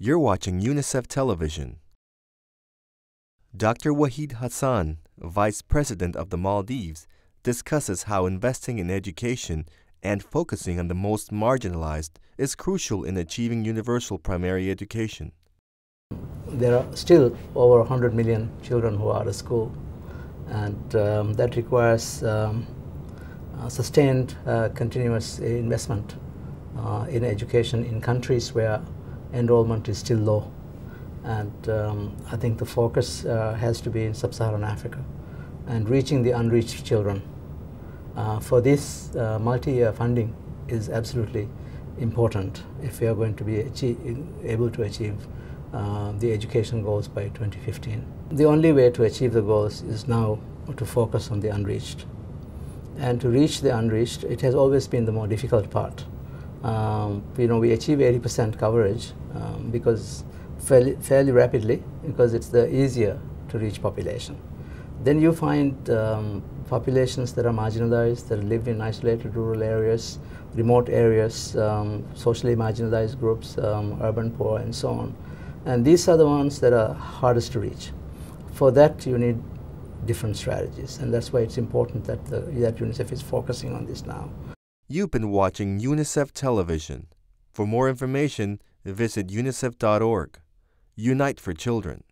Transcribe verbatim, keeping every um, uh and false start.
You're watching UNICEF Television. Doctor Waheed Hassan, Vice President of the Maldives, discusses how investing in education and focusing on the most marginalized is crucial in achieving universal primary education. There are still over one hundred million children who are out of school, and um, that requires um, uh, sustained, uh, continuous investment uh, in education in countries where enrollment is still low. And um, I think the focus uh, has to be in sub-Saharan Africa and reaching the unreached children. Uh, for this, uh, multi-year funding is absolutely important if we are going to be achieve, able to achieve uh, the education goals by twenty fifteen. The only way to achieve the goals is now to focus on the unreached. And to reach the unreached, it has always been the more difficult part. Um, you know, we achieve eighty percent coverage um, because fairly, fairly rapidly, because it's the easier to reach population. Then you find um, populations that are marginalized, that live in isolated rural areas, remote areas, um, socially marginalized groups, um, urban poor, and so on. And these are the ones that are hardest to reach. For that, you need different strategies, and that's why it's important that, the, that UNICEF is focusing on this now. You've been watching UNICEF Television. For more information, visit unicef dot org. Unite for Children.